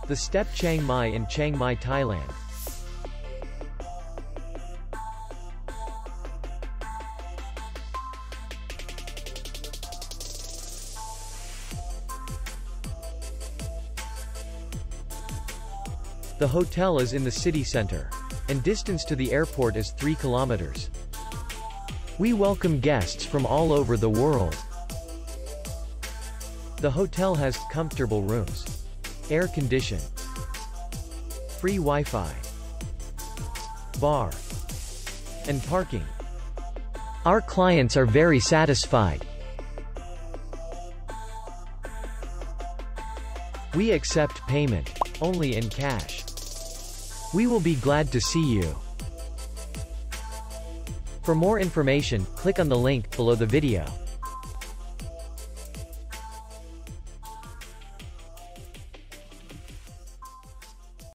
The Step Chiang Mai in Chiang Mai, Thailand. The hotel is in the city center, and distance to the airport is 3 kilometers. We welcome guests from all over the world. The hotel has comfortable rooms, air condition, free Wi-Fi, bar, and parking. Our clients are very satisfied. We accept payment only in cash. We will be glad to see you. For more information, click on the link below the video.